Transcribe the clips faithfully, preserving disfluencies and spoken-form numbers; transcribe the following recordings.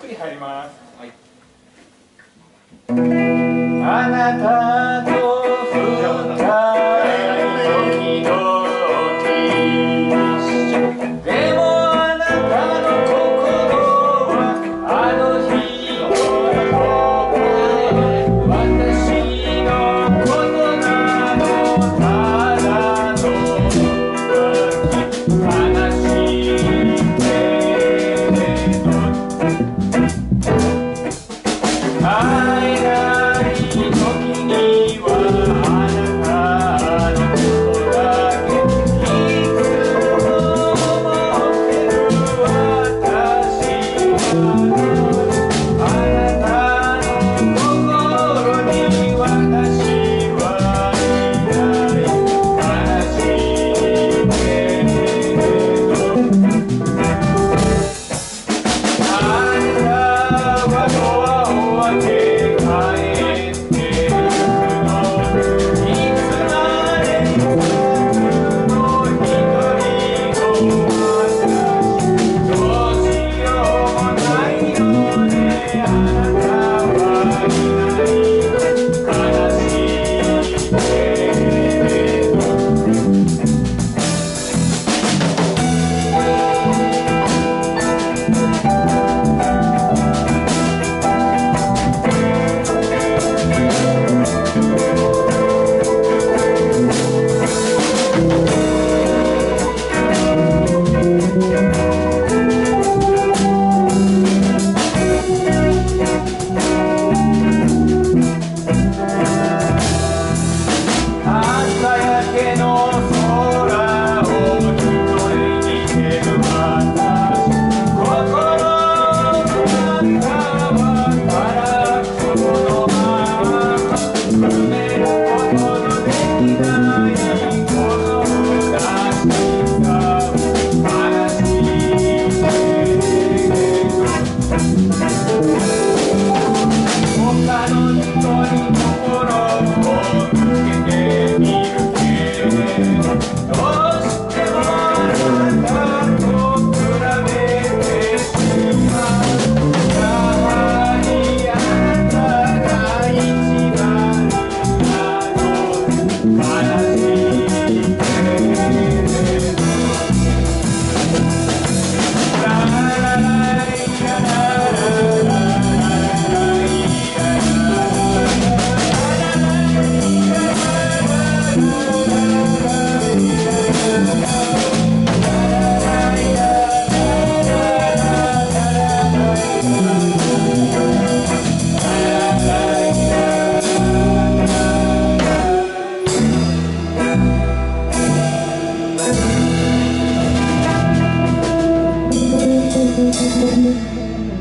次入ります。 はい。 あなたと二人時々でもあなたの心はあの日のどこで私のことなのただの悲しいけれど会えない時にはあなたのことだけいつも思ってる私はあなたの心に私はいない悲しいけれどあなたはドアを開け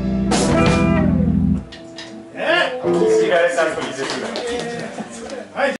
禁じられた遊びです。